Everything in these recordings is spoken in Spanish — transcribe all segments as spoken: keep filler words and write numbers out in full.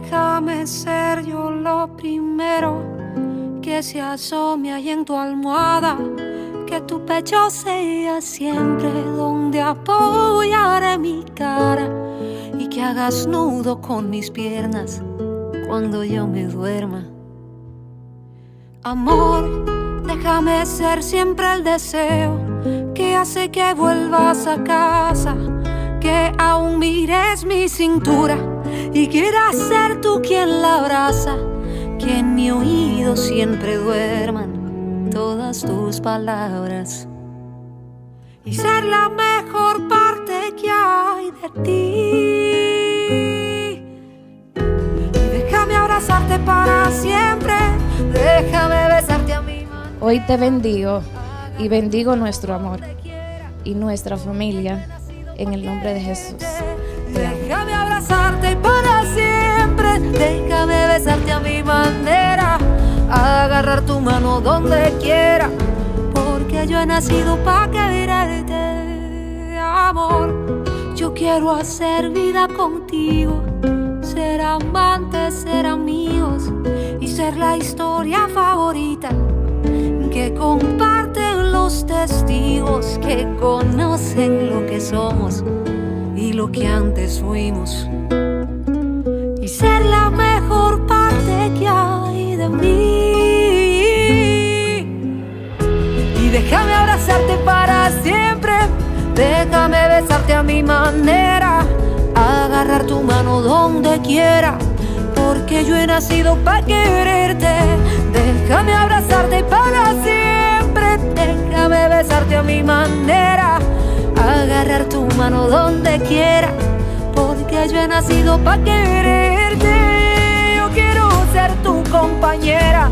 Déjame ser yo lo primero que se asome ahí en tu almohada, que tu pecho sea siempre donde apoyaré mi cara, y que hagas nudo con mis piernas cuando yo me duerma. Amor, déjame ser siempre el deseo que hace que vuelvas a casa, que aún mires mi cintura y quieras ser tú quien la abraza, que en mi oído siempre duerman todas tus palabras, y ser la mejor parte que hay de ti. Y déjame abrazarte para siempre, déjame besarte a mi manera. Hoy te bendigo y bendigo nuestro amor y nuestra familia en el nombre de Jesús. Déjame abrazarte para siempre, déjame besarte a mi manera, agarrar tu mano donde quiera, porque yo he nacido para quererte, amor. Yo quiero hacer vida contigo, ser amantes, ser amigos y ser la historia favorita que comparten los testigos que conocen lo que somos y lo que antes fuimos, y ser la mejor parte que hay de mí. Y déjame abrazarte para siempre, déjame besarte a mi manera, agarrar tu mano donde quiera, porque yo he nacido para quererte. Déjame abrazarte para siempre, déjame besarte a mi manera, agarrar tu mano donde quiera, porque yo he nacido para quererte. Yo quiero ser tu compañera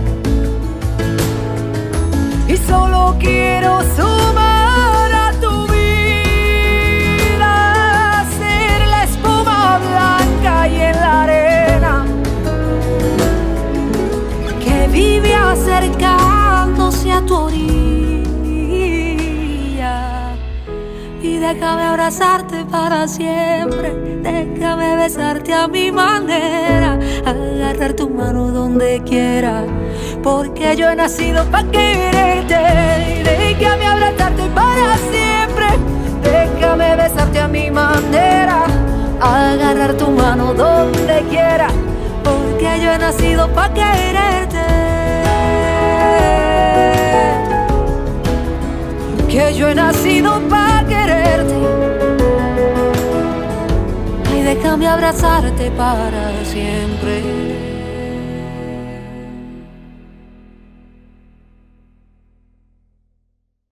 y solo quiero sumar a tu vida, ser la espuma blanca y en la arena que vive acercándose a tu orilla. Y déjame abrazarte para siempre, déjame besarte a mi manera, agarrar tu mano donde quiera, porque yo he nacido para quererte. Y déjame abrazarte para siempre, déjame besarte a mi manera, agarrar tu mano donde quiera, porque yo he nacido para quererte, que yo he nacido para quererte. Ay, déjame abrazarte para siempre.